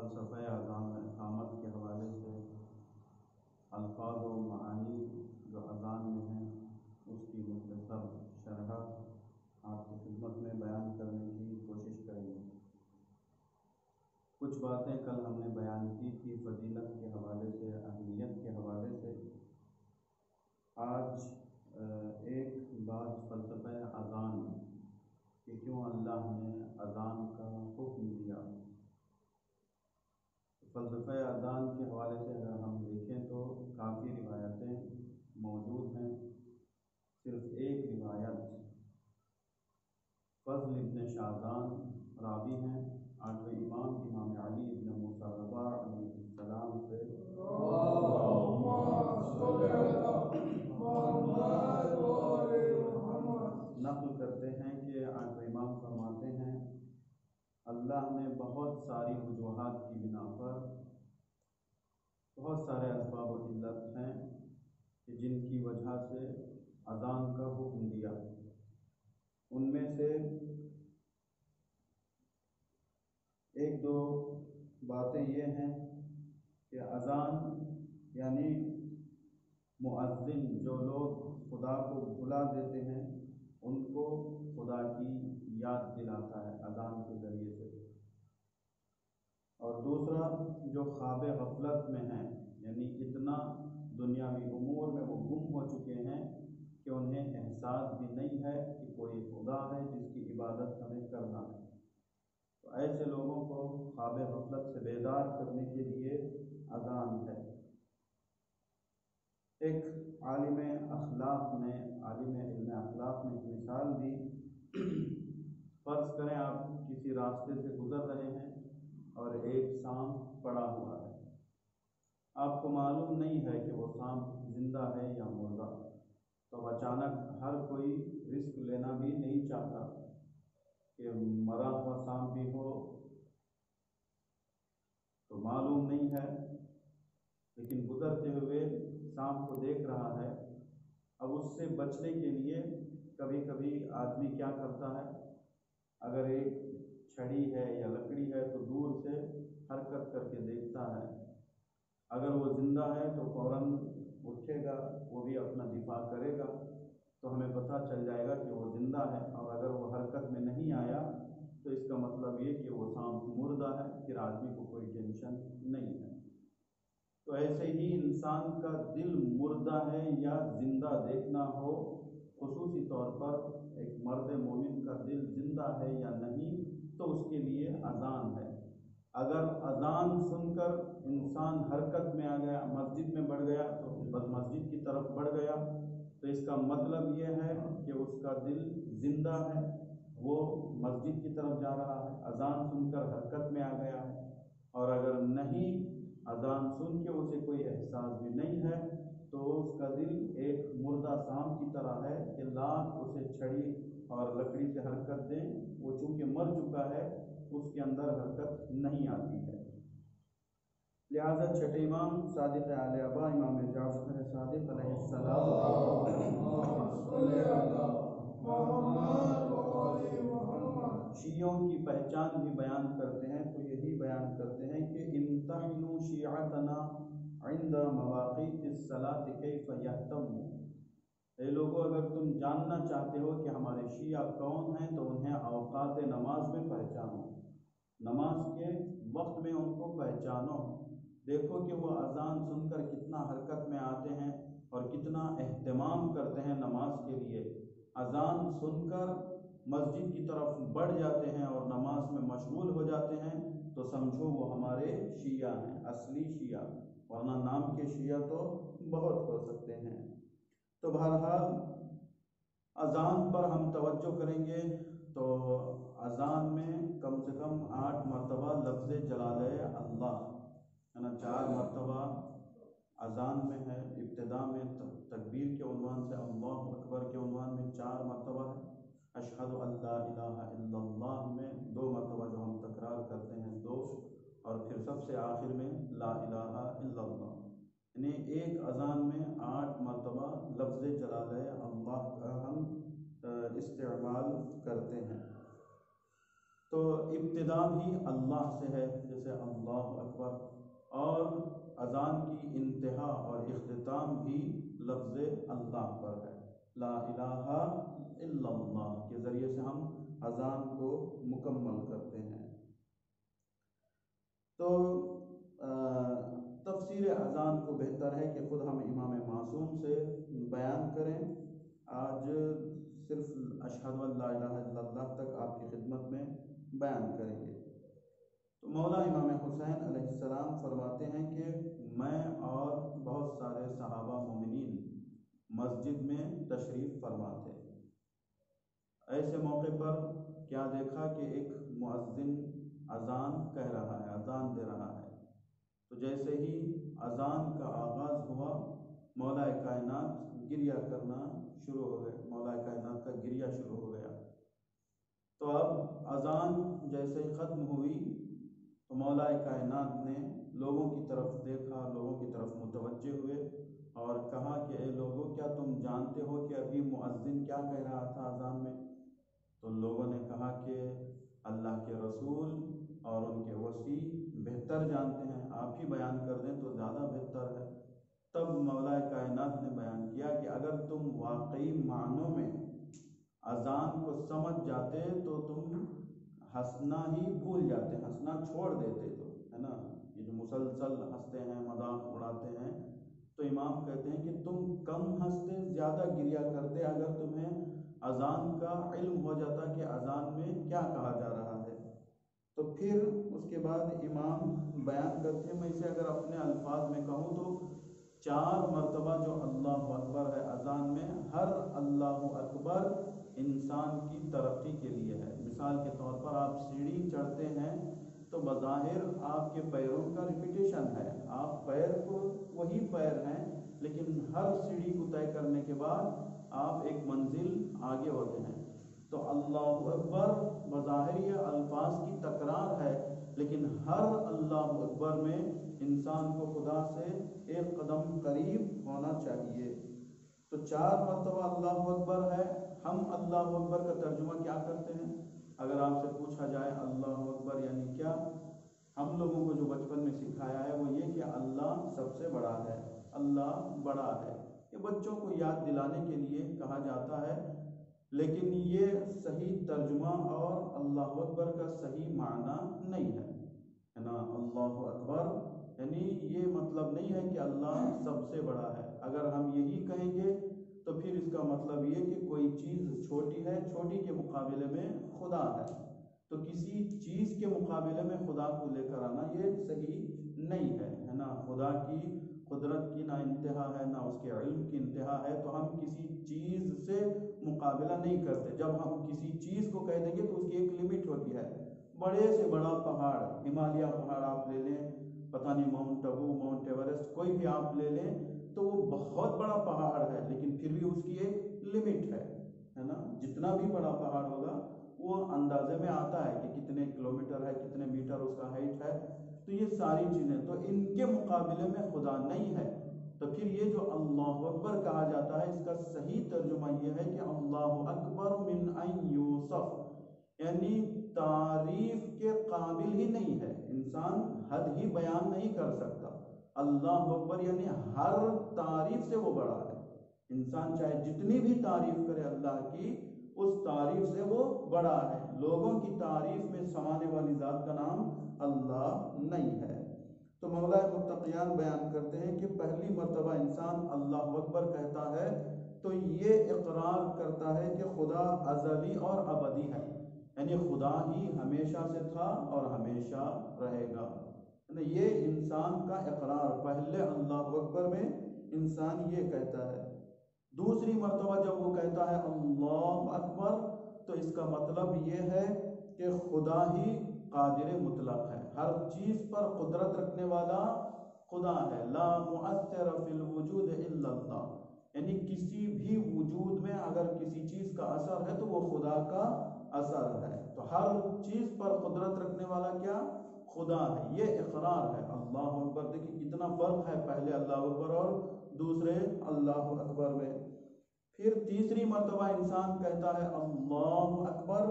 فلسفہ اذان و اقامت کے حوالے سے الفاظ و معانی جو اذان میں ہیں اس کی مختصر شرح آپ کی خدمت میں بیان کرنے کی کوشش کریں گے۔ کچھ باتیں کل ہم نے بیان کی تھی فضیلت کے حوالے سے، اہمیت کے حوالے سے۔ آج ایک بات فلسفہ اذان کہ کیوں اللہ نے اذان کا حکم دیا۔ فلسفہ اذان کے حوالے سے اگر ہم دیکھیں تو کافی روایتیں موجود ہیں۔ صرف ایک روایت فضل ابن شاذان راوی ہیں، آٹھویں امام علی ابن موسیٰ رضا علیہ السلام سے نقل کرتے ہیں کہ آٹھویں امام فرماتے ہیں اللہ نے بہت ساری وجوہات کی بنا پر بہت سارے اسباب و علت ہیں کہ جن کی وجہ سے اذان کا حکم دیا۔ ان میں سے ایک دو باتیں یہ ہیں کہ اذان یعنی مؤذن جو لوگ خدا کو بلا دیتے ہیں ان کو خدا کی یاد دلاتا ہے اذان کے ذریعے سے۔ اور دوسرا جو خواب غفلت میں ہیں، یعنی اتنا دنیاوی امور میں وہ گم ہو چکے ہیں کہ انہیں احساس بھی نہیں ہے کہ کوئی خدا ہے جس کی عبادت ہمیں کرنا ہے، تو ایسے لوگوں کو خواب غفلت سے بیدار کرنے کے لیے اذان ہے۔ ایک عالم علم اخلاق نے ایک مثال دی۔ فرض کریں آپ کسی راستے سے گزر رہے ہیں اور ایک سانپ پڑا ہوا ہے، آپ کو معلوم نہیں ہے کہ وہ سانپ زندہ ہے یا مردہ، تو اچانک ہر کوئی رسک لینا بھی نہیں چاہتا کہ مرا ہوا سانپ بھی ہو، تو معلوم نہیں ہے، لیکن گزرتے ہوئے سانپ کو دیکھ رہا ہے۔ اب اس سے بچنے کے لیے کبھی کبھی آدمی کیا کرتا ہے، اگر ایک چھڑی ہے یا لکڑی ہے تو دور سے حرکت کر کے دیکھتا ہے، اگر وہ زندہ ہے تو فوراً اٹھے گا، وہ بھی اپنا دفاع کرے گا، تو ہمیں پتہ چل جائے گا کہ وہ زندہ ہے، اور اگر وہ حرکت میں نہیں آیا تو اس کا مطلب یہ کہ وہ سانپ مردہ ہے، پھر آدمی کو کوئی ٹینشن نہیں ہے۔ تو ایسے ہی انسان کا دل مردہ ہے یا زندہ دیکھنا ہو، خصوصی طور پر ایک مرد مومن کا دل زندہ ہے یا نہیں، تو اس کے لیے اذان ہے۔ اگر اذان سن کر انسان حرکت میں آ گیا، مسجد میں بڑھ گیا، تو بس مسجد کی طرف بڑھ گیا، تو اس کا مطلب یہ ہے کہ اس کا دل زندہ ہے، وہ مسجد کی طرف جا رہا ہے، اذان سن کر حرکت میں آ گیا ہے۔ اور اگر نہیں، اذان سن کے اسے کوئی احساس بھی نہیں ہے، تو اس کا دل ایک مردہ سانپ کی طرح ہے کہ لاکھ اسے چھڑی اور لکڑی سے حرکت دیں، وہ چونکہ مر چکا ہے، اس کے اندر حرکت نہیں آتی ہے۔ لہذا چھٹے امام صادق اہل ابا امام جعفر صادق علیہ السلام شیعوں کی پہچان بھی بیان کرتے ہیں، تو یہی بیان کرتے ہیں کہ امتحنوا شیعتنا عند مواقیت الصلاة کیف یہتموا۔ اے لوگوں، اگر تم جاننا چاہتے ہو کہ ہمارے شیعہ کون ہیں تو انہیں اوقات نماز میں پہچانو، نماز کے وقت میں ان کو پہچانو، دیکھو کہ وہ اذان سن کر کتنا حرکت میں آتے ہیں اور کتنا اہتمام کرتے ہیں نماز کے لیے۔ اذان سن کر مسجد کی طرف بڑھ جاتے ہیں اور نماز میں مشغول ہو جاتے ہیں، تو سمجھو وہ ہمارے شیعہ ہیں، اصلی شیعہ، ورنہ نام کے شیعہ تو بہت ہو سکتے ہیں۔ تو بہرحال اذان پر ہم توجہ کریں گے تو اذان میں کم سے کم 8 مرتبہ لفظ جلالہ اللہ، یعنی 4 مرتبہ اذان میں ہے، ابتدا میں تکبیر کے عنوان سے اللہ اکبر کے عنوان میں 4 مرتبہ ہے، اشہد ان لا الہ الا اللہ میں 2 مرتبہ جو ہم تکرار کرتے ہیں 2، اور پھر سب سے آخر میں لا الہ الا اللہ، یعنی ایک اذان میں 8 مرتبہ لفظ جلالہ اللہ کا ہم استعمال کرتے ہیں۔ تو ابتدا بھی اللہ سے ہے، جیسے اللہ اکبر، اور اذان کی انتہا اور اختتام بھی لفظ اللہ پر ہے، لا الہ الا اللہ کے ذریعے سے ہم اذان کو مکمل کرتے ہیں۔ تو تفسیر اذان کو بہتر ہے کہ خود ہم امام معصوم سے بیان کریں۔ آج صرف اشہد ان لا الہ الا اللہ تک آپ کی خدمت میں بیان کریں گے۔ تو مولا امام حسین علیہ السلام فرماتے ہیں کہ میں اور بہت سارے صحابہ مومنین مسجد میں تشریف فرما تھے۔ ایسے موقع پر کیا دیکھا کہ ایک مؤذن اذان کہہ رہا ہے، اذان دے رہا ہے۔ تو جیسے ہی اذان کا آغاز ہوا، مولا کائنات گریہ کرنا شروع ہو گئے، مولا کائنات کا گریہ شروع ہو گیا۔ تو اب اذان جیسے ہی ختم ہوئی تو مولا کائنات نے لوگوں کی طرف دیکھا، لوگوں کی طرف متوجہ ہوئے اور کہا کہ اے لوگوں، کیا تم جانتے ہو کہ ابھی مؤذن کیا کہہ رہا تھا اذان میں؟ تو لوگوں نے کہا کہ اللہ کے رسول اور ان کے وصی بہتر جانتے ہیں، آپ ہی بیان کر دیں تو زیادہ بہتر ہے۔ تب مولا کائنات نے بیان کیا کہ اگر تم واقعی معنوں میں اذان کو سمجھ جاتے تو تم ہنسنا ہی بھول جاتے، ہنسنا چھوڑ دیتے، تو ہے نا، یہ جو مسلسل ہنستے ہیں، مذاق اڑاتے ہیں، تو امام کہتے ہیں کہ تم کم ہنستے، زیادہ گریہ کرتے اگر تمہیں اذان کا علم ہو جاتا کہ اذان میں کیا کہا جا رہا ہے۔ تو پھر اس کے بعد امام بیان کرتے ہیں، میں اسے اگر اپنے الفاظ میں کہوں تو 4 مرتبہ جو اللہ اکبر ہے اذان میں، ہر اللہ اکبر انسان کی ترقی کے لیے ہے۔ مثال کے طور پر آپ سیڑھی چڑھتے ہیں تو بظاہر آپ کے پیروں کا ریپیٹیشن ہے، آپ پیر کو وہی پیر ہیں، لیکن ہر سیڑھی کو طے کرنے کے بعد آپ ایک منزل آگے ہوتے ہیں۔ تو اللہ اکبر بظاہر یہ الفاظ کی تکرار ہے، لیکن ہر اللہ اکبر میں انسان کو خدا سے ایک قدم قریب ہونا چاہیے۔ تو 4 مرتبہ اللہ اکبر ہے۔ ہم اللہ اکبر کا ترجمہ کیا کرتے ہیں؟ اگر آپ سے پوچھا جائے اللہ اکبر یعنی کیا، ہم لوگوں کو جو بچپن میں سکھایا ہے وہ یہ کہ اللہ سب سے بڑا ہے، اللہ بڑا ہے۔ یہ بچوں کو یاد دلانے کے لیے کہا جاتا ہے، لیکن یہ صحیح ترجمہ اور اللہ اکبر کا صحیح معنی نہیں ہے نا۔ اللہ اکبر یعنی یہ مطلب نہیں ہے کہ اللہ سب سے بڑا ہے۔ اگر ہم یہی کہیں گے تو پھر اس کا مطلب یہ کہ کوئی چیز چھوٹی ہے، چھوٹی کے مقابلے میں خدا ہے، تو کسی چیز کے مقابلے میں خدا کو لے کر آنا یہ صحیح نہیں ہے نا۔ خدا کی قدرت کی نہ انتہا ہے، نہ اس کے علم کی انتہا ہے، تو ہم کسی چیز سے مقابلہ نہیں کرتے۔ جب ہم کسی چیز کو کہہ دیں گے تو اس کی ایک لمٹ ہوتی ہے۔ بڑے سے بڑا پہاڑ، ہمالیہ پہاڑ آپ لے لیں، پتہ نہیں ماؤنٹ ابو، ماؤنٹ ایورسٹ، کوئی بھی آپ لے لیں تو وہ بہت بڑا پہاڑ ہے، لیکن پھر بھی اس کی ایک لمٹ ہے نا۔ جتنا بھی بڑا پہاڑ ہوگا وہ اندازے میں آتا ہے کہ کتنے کلومیٹر ہے، کتنے میٹر اس کا ہائٹ ہے، تو یہ ساری چیزیں تو ان کے مقابلے میں خدا نہیں ہے۔ تو پھر یہ جو اللہ اکبر کہا جاتا ہے، اس کا صحیح ترجمہ یہ ہے کہ اللہ اکبر من ان یوصف، یعنی تعریف کے قابل ہی نہیں ہے، انسان حد ہی بیان نہیں کر سکتا۔ اللہ اکبر یعنی ہر تعریف سے وہ بڑا ہے۔ انسان چاہے جتنی بھی تعریف کرے اللہ کی، اس تعریف سے وہ بڑا ہے۔ لوگوں کی تعریف میں سمانے والی ذات کا نام اللہ نہیں ہے۔ تو مولا متقیان بیان کرتے ہیں کہ پہلی مرتبہ انسان اللہ اکبر کہتا ہے تو یہ اقرار کرتا ہے کہ خدا ازلی اور ابدی ہے، یعنی خدا ہی ہمیشہ سے تھا اور ہمیشہ رہے گا۔ یہ انسان کا اقرار، پہلے اللہ اکبر میں انسان یہ کہتا ہے۔ دوسری مرتبہ جب وہ کہتا ہے اللہ اکبر تو اس کا مطلب یہ ہے کہ خدا ہی قادر مطلق ہے، ہر چیز پر قدرت رکھنے والا خدا ہے۔ لا مؤثر فی الوجود الا اللہ، یعنی کسی بھی وجود میں اگر کسی چیز کا اثر ہے تو وہ خدا کا اثر ہے۔ تو ہر چیز پر قدرت رکھنے والا کیا؟ خدا ہے۔ یہ اقرار ہے اللہ اکبر۔ دیکھیں کتنا فرق ہے پہلے اللہ اکبر اور دوسرے اللہ اکبر میں۔ پھر تیسری مرتبہ انسان کہتا ہے اللہ اکبر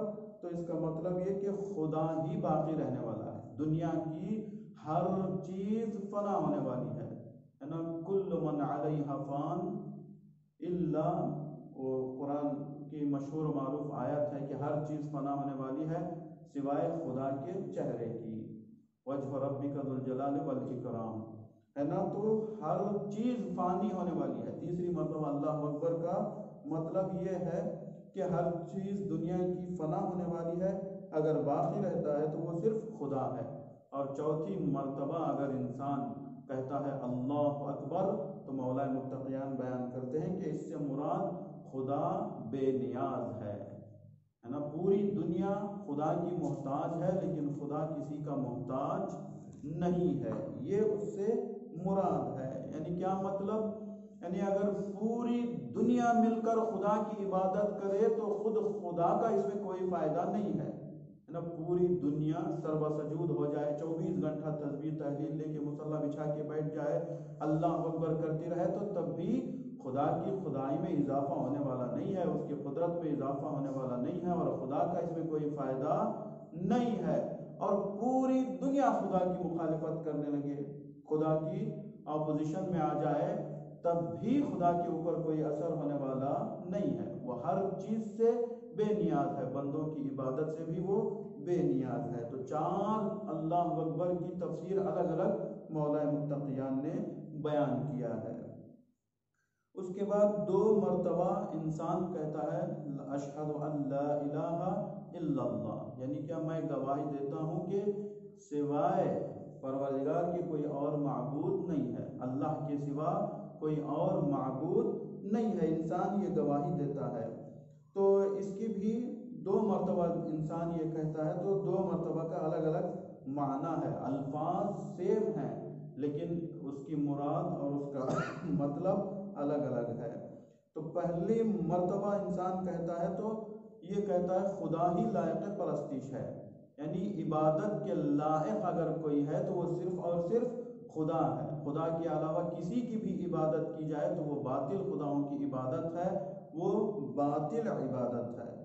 تو اس کا مطلب یہ کہ خدا ہی باقی رہنے والا ہے، دنیا کی ہر چیز فنا ہونے والی ہے نا، کل من علیہا فان الا، وہ قرآن کی مشہور و معروف آیت ہے کہ ہر چیز فنا ہونے والی ہے سوائے خدا کے چہرے کی، وجہ ربک ذو الجلال والاکرام، ہے نا، تو ہر چیز فانی ہونے والی ہے۔ تیسری مرتبہ اللہ اکبر کا مطلب یہ ہے کہ ہر چیز دنیا کی فنا ہونے والی ہے، اگر باقی رہتا ہے تو وہ صرف خدا ہے۔ اور چوتھی مرتبہ اگر انسان کہتا ہے اللہ اکبر تو مولا متقیان بیان کرتے ہیں کہ اس سے مراد خدا بے نیاز ہے نا، پوری دنیا خدا کی محتاج ہے لیکن خدا کسی کا محتاج نہیں ہے، یہ اس سے مراد ہے۔ یعنی کیا مطلب؟ یعنی اگر پوری دنیا مل کر خدا کی عبادت کرے تو خود خدا کا اس میں کوئی فائدہ نہیں ہے نا، پوری دنیا سرو سجود ہو جائے، 24 گھنٹہ تسبیح تحلیل لے کے مصلی بچھا کے بیٹھ جائے، اللہ اکبر کرتی رہے، تو تب بھی خدا کی خدائی میں اضافہ ہونے والا نہیں ہے، اس کی قدرت میں اضافہ ہونے والا نہیں ہے، اور خدا کا اس میں کوئی فائدہ نہیں ہے۔ اور پوری دنیا خدا کی مخالفت کرنے لگے، خدا کی اپوزیشن میں آ جائے، تب بھی خدا کے اوپر کوئی اثر ہونے والا نہیں ہے، وہ ہر چیز سے بے نیاز ہے، بندوں کی عبادت سے بھی وہ بے نیاز ہے۔ تو 4 اللہ اکبر کی تفسیر الگ الگ مولا متقیان نے بیان کیا ہے۔ اس کے بعد 2 مرتبہ انسان کہتا ہے اشہد ان لا الہ الا اللہ، یعنی کہ میں گواہی دیتا ہوں کہ سوائے پروردگار کے کوئی اور معبود نہیں ہے، اللہ کے سوا کوئی اور معبود نہیں ہے، انسان یہ گواہی دیتا ہے۔ تو اس کی بھی 2 مرتبہ انسان یہ کہتا ہے، تو 2 مرتبہ کا الگ الگ معنی ہے، الفاظ سیم ہیں لیکن اس کی مراد اور اس کا مطلب الگ الگ ہے۔ تو پہلی مرتبہ انسان کہتا ہے تو یہ کہتا ہے خدا ہی لائق پرستش ہے، یعنی عبادت کے لائق اگر کوئی ہے تو وہ صرف اور صرف خدا ہے، خدا کے علاوہ کسی کی بھی عبادت کی جائے تو وہ باطل خداؤں کی عبادت ہے، وہ باطل عبادت ہے۔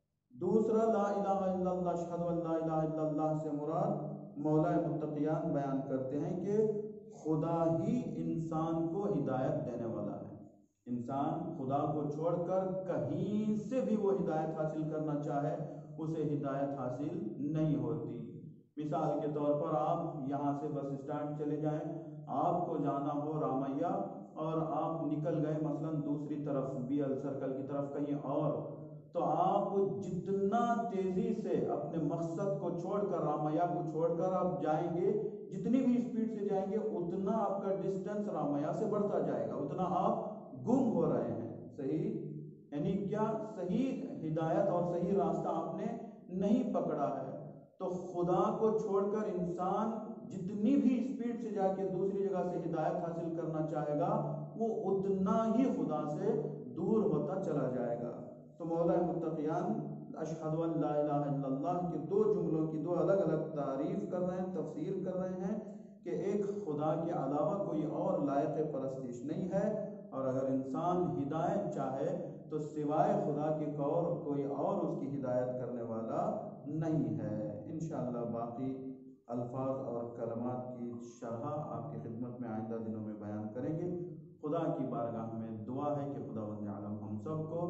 دوسرا لا الہ الا اللہ، اشہد ان لا الہ الا اللہ سے مراد مولا متقیان بیان کرتے ہیں کہ خدا ہی انسان کو ہدایت دینے والا ہے، انسان خدا کو چھوڑ کر کہیں سے بھی وہ ہدایت حاصل کرنا چاہے اسے ہدایت حاصل نہیں ہوتی۔ مثال کے طور پر آپ یہاں سے بس اسٹینڈ چلے جائیں، آپ کو جانا ہو رامیا اور آپ نکل گئے مثلا دوسری طرف بی ایل سرکل کی طرف کہیں اور، تو آپ جتنا تیزی سے اپنے مقصد کو چھوڑ کر رامیا کو چھوڑ کر آپ جائیں گے، جتنی بھی اسپیڈ سے جائیں گے اتنا آپ کا ڈسٹنس رامیا سے بڑھتا جائے گا، اتنا آپ گم ہو رہے ہیں۔ صحیح؟ یعنی کیا صحیح ہدایت اور صحیح راستہ آپ نے نہیں پکڑا ہے۔ تو خدا کو چھوڑ کر انسان جتنی بھی اسپیڈ سے جا کے دوسری جگہ سے ہدایت حاصل کرنا چاہے گا وہ اتنا ہی خدا سے دور ہوتا چلا جائے گا۔ تو مولا متقیان اشہد ان لا الہ الا اللہ کے 2 جملوں کی 2 الگ الگ تعریف کر رہے ہیں، تفسیر کر رہے ہیں کہ ایک خدا کے علاوہ کوئی اور لائق پرستش نہیں ہے، اور اگر انسان ہدایت چاہے تو سوائے خدا کے کوئی اور اس کی ہدایت کرنے والا نہیں ہے۔ انشاءاللہ باقی الفاظ اور کلمات کی شرح آپ کی خدمت میں آئندہ دنوں میں بیان کریں گے۔ خدا کی بارگاہ میں دعا ہے کہ خداوند عالم ہم سب کو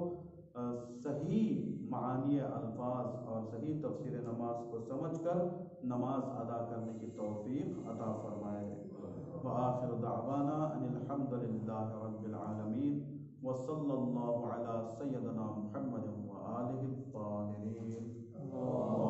صحیح معانی الفاظ اور صحیح تفسیر نماز کو سمجھ کر نماز ادا کرنے کی توفیق عطا فرمائے۔ وآخر دعوانا ان الحمد للہ رب العالمین، وصلی اللہ علی سیدنا محمد وآلہ الطاہرین۔